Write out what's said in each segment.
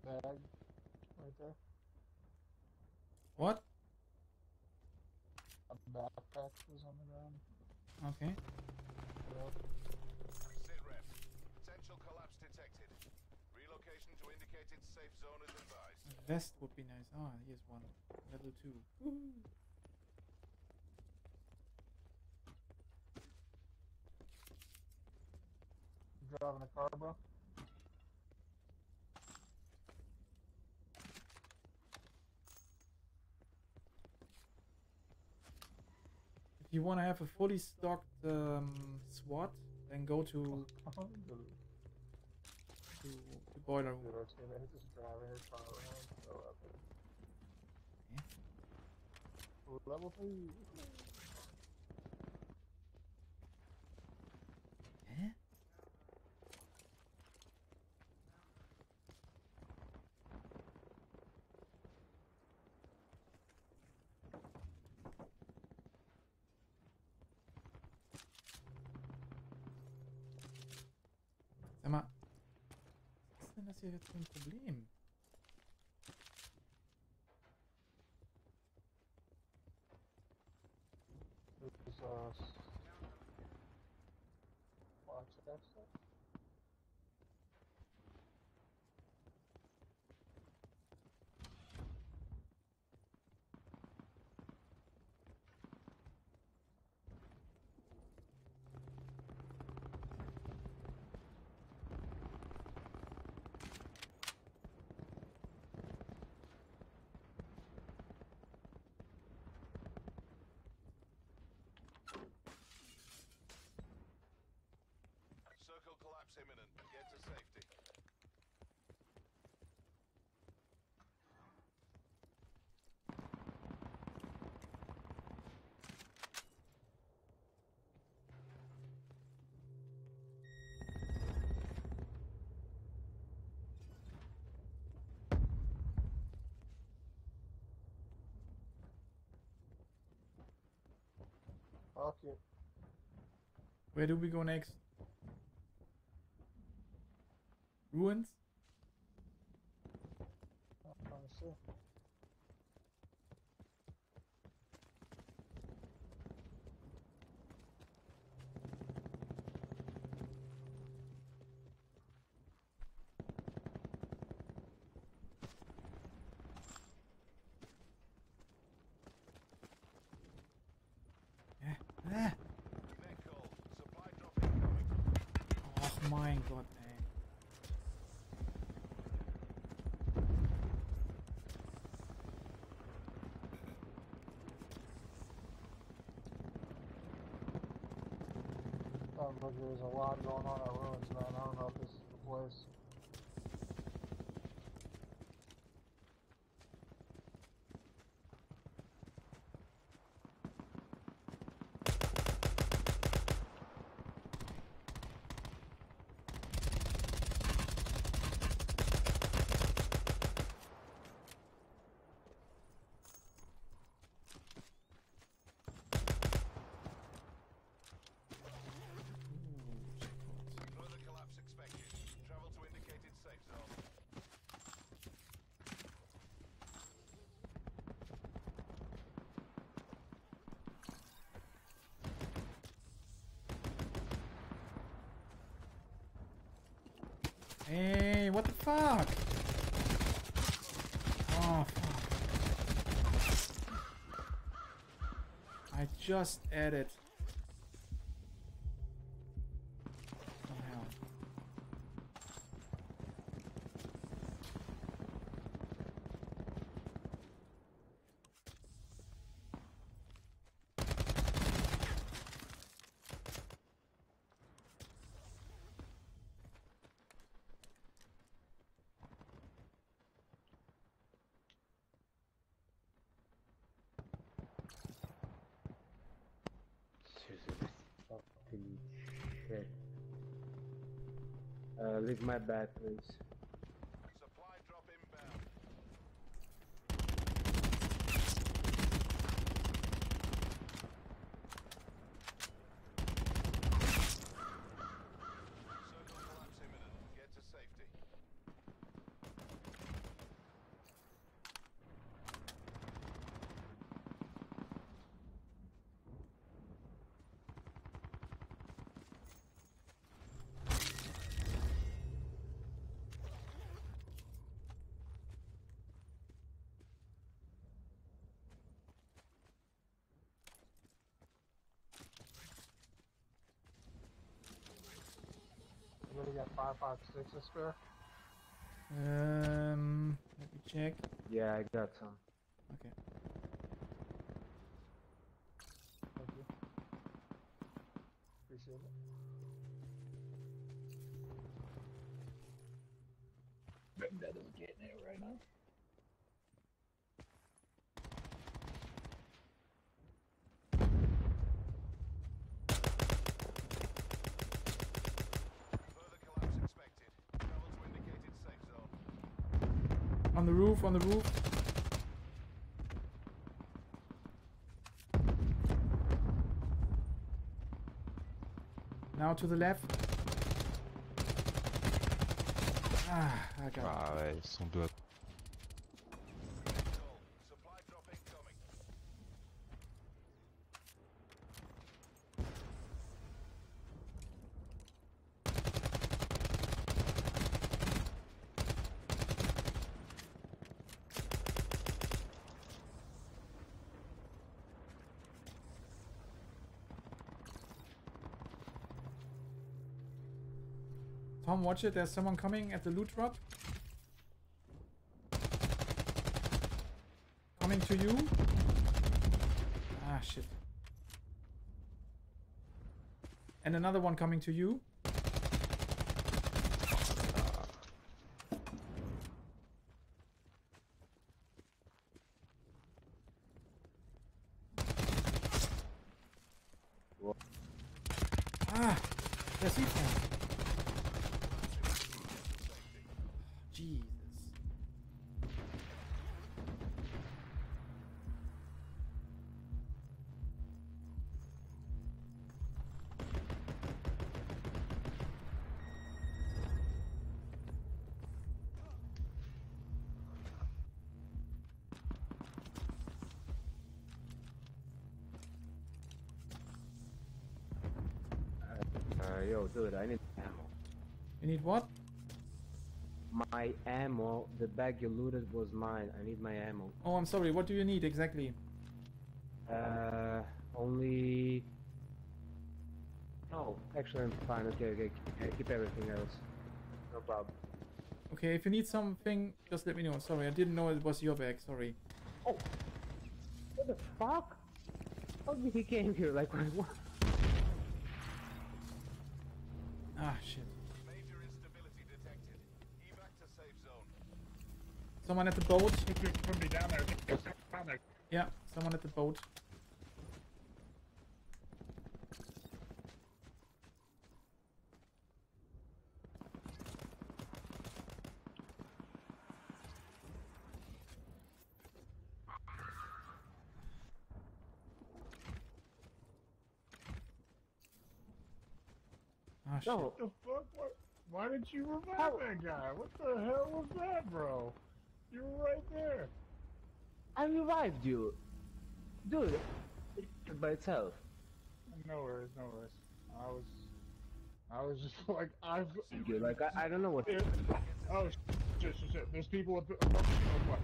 bag right there. What? A backpack was on the ground. Okay. Yep. Sit rep. Potential collapse detected. Relocation to indicated safe zone is advised. A vest would be nice. Ah, here's one. Level 2. Woo. Driving a car, bro. If you want to have a fully stocked SWAT, then go to boiler room. Dude, our teammate just driving his car around. So epic. Yeah. Level 3. Eh? Sag mal, was ist denn das hier jetzt für ein Problem? This is watch that stuff. Circle collapse imminent. Get to safety. Fuck it. Where do we go next? Ruins? Honestly. Ah. Net call. Supply drop incoming. Och mein Gott, ey. Sounds like there's a lot going on at Ruins, man. I don't know if this is the place. Further collapse expected. Travel to indicated safe zone. Hey, what the fuck? Oh, fuck. I just added. Oh, hell. Fucking shit. Leave my batteries. Supply drop inbound. Circle collapse imminent. Get to safety. Really got 5.56 to spare? Let me check. Yeah, I got some. Okay. Thank you. Appreciate it. That is getting it right now. Further collapse expected. Travel to indicated safe zone. On the roof, on the roof. Now to the left. Ah, I got it. Ah ouais, ils sont deux. Supply drop incoming. Tom, watch it. There's someone coming at the loot drop. Coming to you. Ah, shit. And another one coming to you. Ah, there's he. Jesus. Yo, dude, I need ammo. You need what? My ammo, the bag you looted was mine. I need my ammo. Oh, I'm sorry. What do you need exactly? Only... Oh, actually I'm fine. Okay. I keep everything else. No problem. Okay, if you need something, just let me know. Sorry, I didn't know it was your bag. Sorry. Oh! What the fuck? How did he came here? Like, what? Ah, shit. Major instability detected. Evac to safe zone. Someone at the boat. Put me down there. Down there. Yeah, someone at the boat. Ah, shit. No, What the fuck? Why didn't you revive that guy? What the hell was that, bro? You were right there. I revived you. Dude, it's by itself. No worries. I was just like, Dude, like, I don't know what... Oh, shit. There's people at the... What?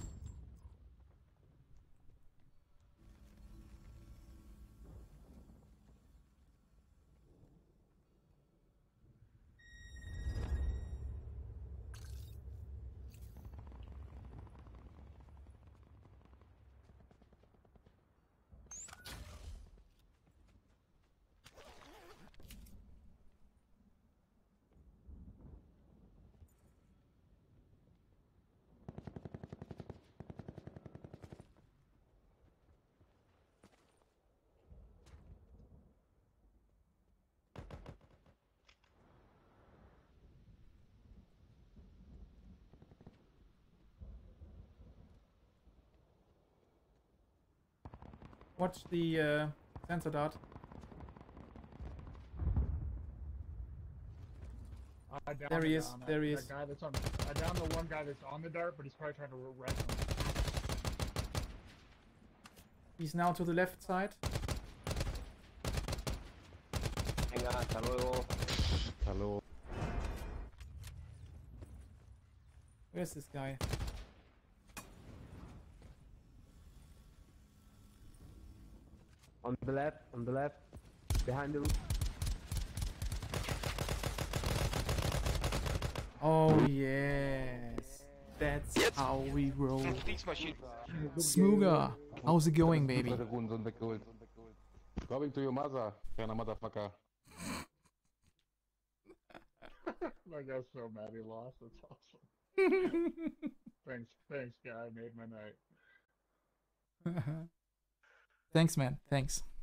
Watch the sensor dart. There he is. There he is. That guy that's on. I downed the one guy that's on the dart, but he's probably trying to wreck him. He's now to the left side. Venga, hasta luego. Hasta luego. Where's this guy? On the left, behind the... Oh yes, that's how we roll. Kriegsmaschine. Smooga, how's it going, baby? Coming to your mother, kind of motherfucker. That guy's so mad he lost. That's awesome. Thanks, guy. Made my night. Thanks, man. Thanks.